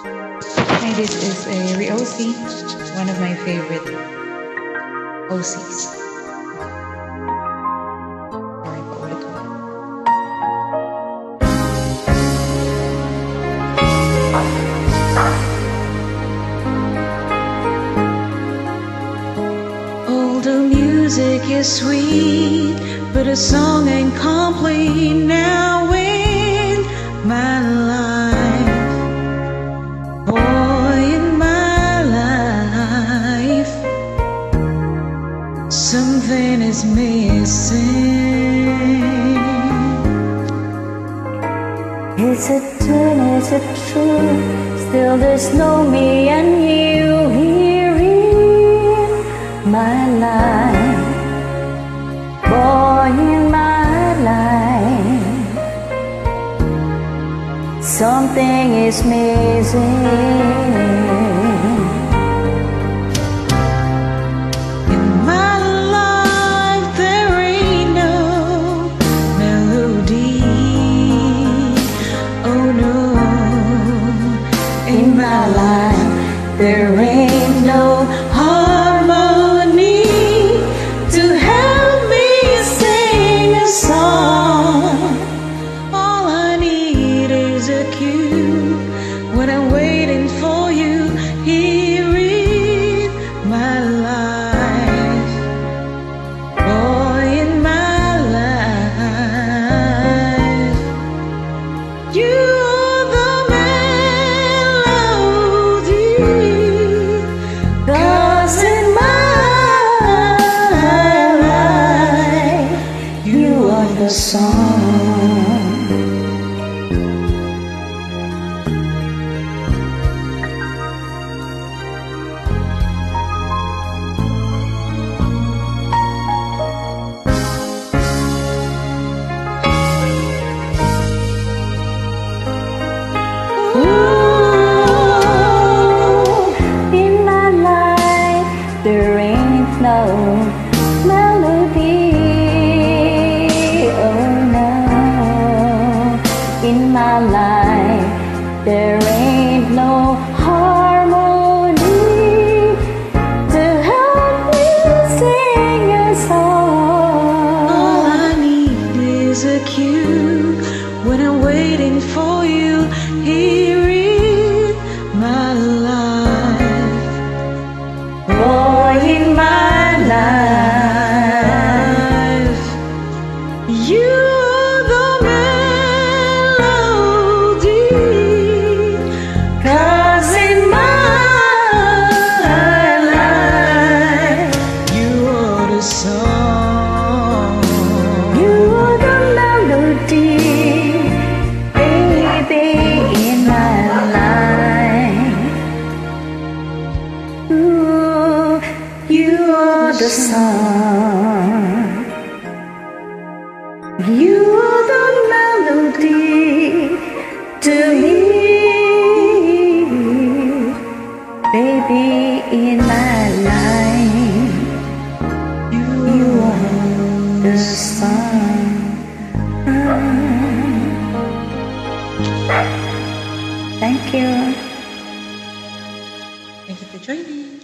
Hi, this is a Riosi, one of my favorite OCs. Sorry, paulit ko. All the music is sweet, but the song ain't complete now in my life. Boy, in my life, something is missing. Is it true, is it true? Still there's no me and you here in my life. Boy, in my life, something is missing. In my life there ain't no melody. Oh no. In my life there ain't no harmony to help me sing a song. All I need is a cue when I'm waiting for you here in my life. Boy, in my life, you are the melody. 'Cause in my life, you are the song. In my life there ain't no melody. Oh no. In my life there ain't no harmony to help me sing a song. All I need is a cue when I'm waiting for you here in my life. Boy, in my life, you are the melody. 'Cause in my life, you are the song. You are the melody, baby, in my life. Ooh, you are the song. You are the melody to me, baby, in my life. You are the song. Thank you. Thank you for joining.